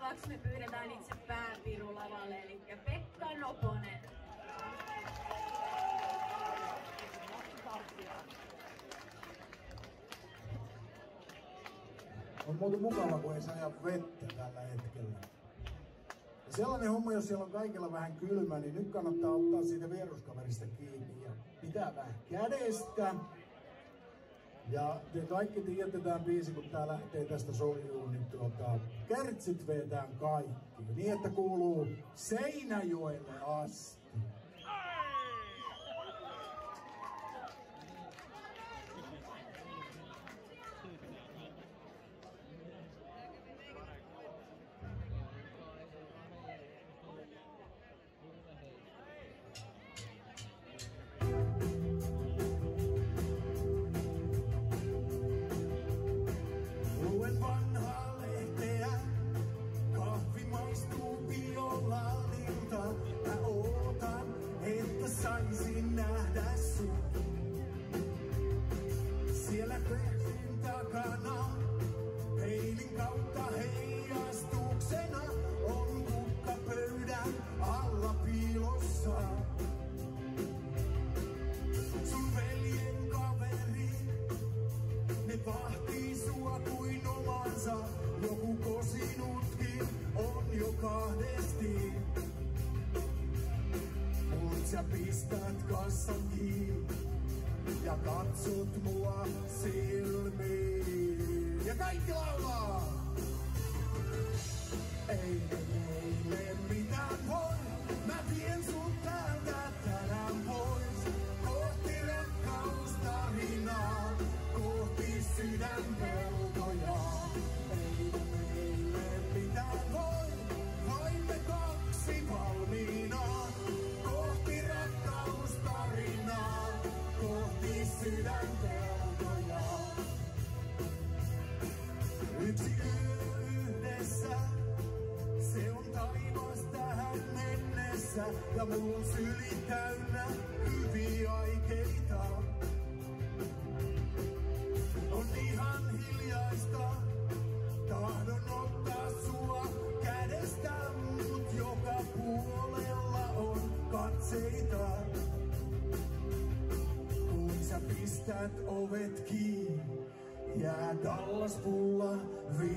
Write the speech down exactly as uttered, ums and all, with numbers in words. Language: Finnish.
Seuraavaksi me pyydetään itse pääpiru lavalle, eli Pekka Noponen. On muuten mukava, kun ei saa vettä tällä hetkellä. Ja sellainen homma, jos siellä on kaikilla vähän kylmä, niin nyt kannattaa ottaa siitä vieruskaverista kiinni ja pitää vähän kädestä. Ja te kaikki tiedätte tämän biisin, kun tää lähtee tästä soijuun, niin tuota, kärtsit vetään kaikki. Niin, että kuuluu Seinäjoelle asti. Saisin nähdä sut. Siellä peilin takana, peilin kautta heijastuksena on kukka pöydän alla piilossa. Sun veljen kaveri, ne vahtii sua kuin omansa. Joku kosinutkin on jo kahdesti. Sä pistät kassan kiinni ja katsot mua silmiin. Ja kaikki laulaa! Ei meille mitään voi, mä vien sut täältä tänään pois. Kohti rakkaustarinaa, kohti sydänpeltoja. Ei meille mitään voi, vain me kaksi valmiina. Kohti sydänpeltoja. Yksi yö yhdessä, se on taivas tähän mennessä. Ja mulla on syli täynnä hyviä aikeita. On ihan hiljaista, tahdon ottaa sua kädestä, mut joka puolella on katseita. Sä pistät ovet kiinni, jää Dallas pulla vi